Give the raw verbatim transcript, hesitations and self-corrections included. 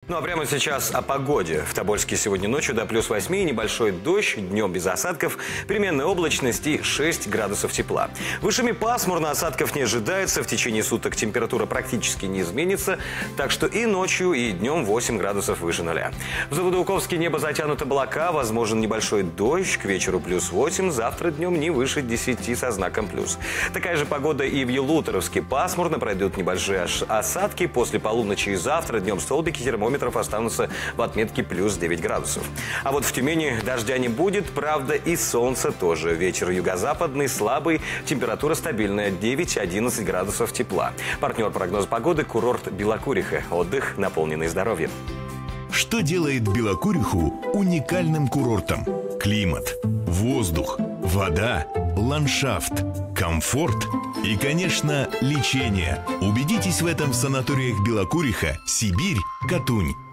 Ну а прямо сейчас о погоде. В Тобольске сегодня ночью до плюс восьми, небольшой дождь, днем без осадков, переменная облачность и шесть градусов тепла. Вышами пасмурно, осадков не ожидается, в течение суток температура практически не изменится, так что и ночью, и днем восемь градусов выше нуля. В Заводоуковске небо затянуто облака, возможен небольшой дождь, к вечеру плюс восемь, завтра днем не выше десяти со знаком плюс. Такая же погода и в Елуторовске. Пасмурно, пройдут небольшие осадки, после полуночи и завтра днем столбики термометров останутся в отметке плюс девять градусов. А вот в Тюмени дождя не будет, правда, и солнца тоже. Ветер юго-западный, слабый, температура стабильная девять-одиннадцать градусов тепла. Партнер прогноза погоды — курорт Белокуриха. Отдых, наполненный здоровьем. Что делает Белокуриху уникальным курортом? Климат, воздух, вода, ландшафт, комфорт и, конечно, лечение. Убедитесь в этом в санаториях Белокуриха, Сибирь, Катунь.